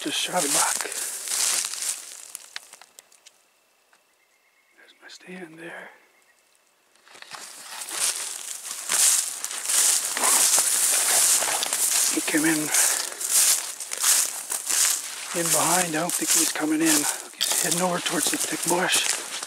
just shot a buck. There's my stand there. He came in behind. I don't think he was coming in. He's heading over towards the thick bush.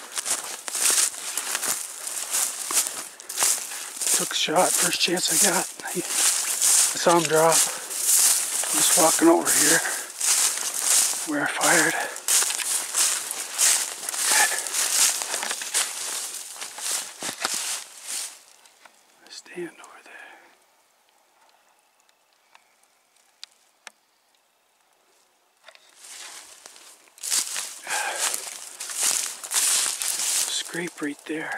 Took a shot, first chance I got. I saw him drop. I'm just walking over here where I fired. I stand over there. Scrape right there.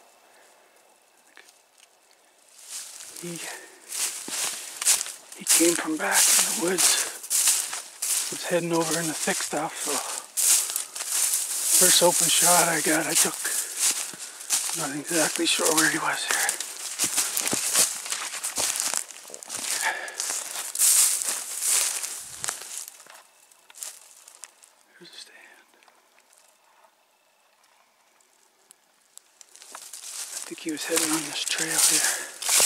He came from back in the woods. Was heading over in the thick stuff, so first open shot I got, I took. Not exactly sure where he was here. There's a stand. I think he was heading on this trail here.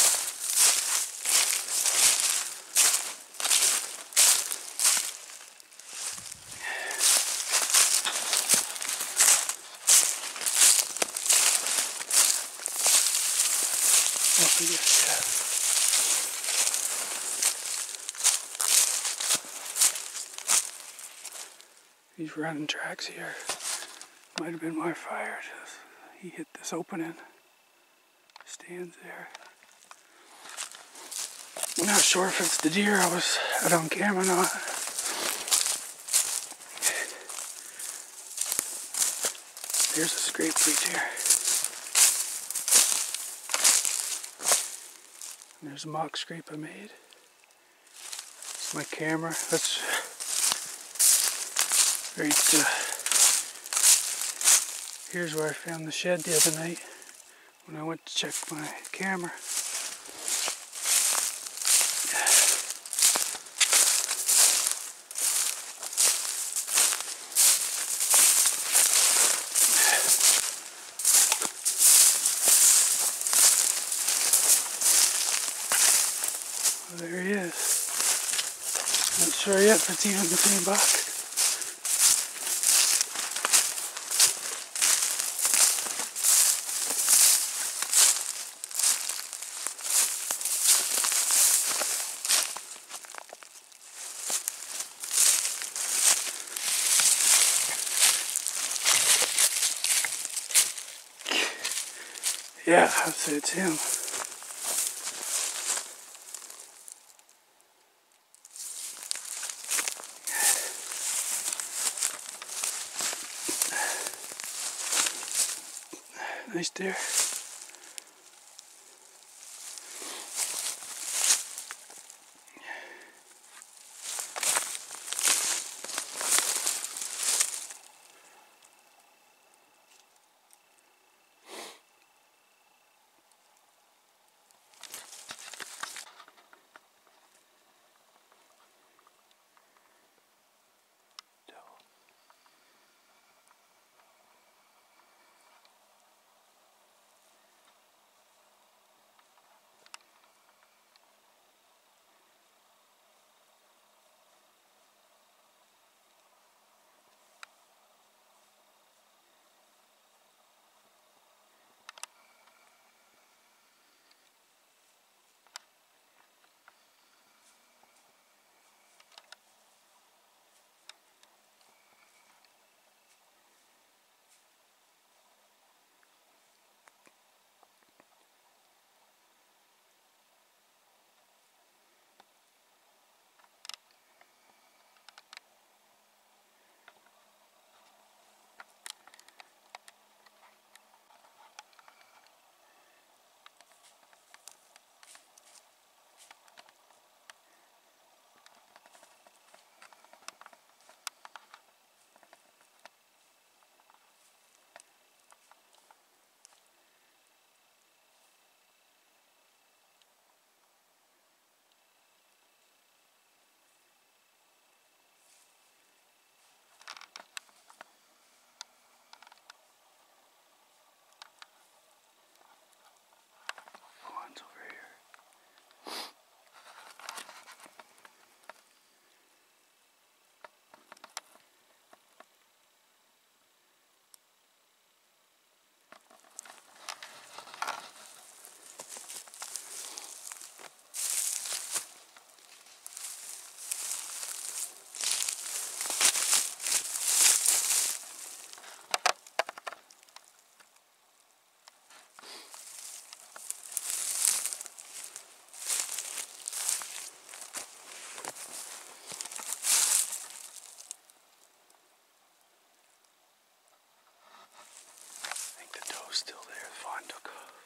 These running tracks here might have been where I fired. He hit this opening. Stands there. I'm not sure if it's the deer I was out on camera or not. There's a scrape right here. And there's a mock scrape I made. It's my camera. That's right. Here's where I found the shed the other night when I went to check my camera. Well, there he is. Not sure yet if it's even the same buck. Yeah, I'd say it's him. Nice deer. was still there. The fawn took off.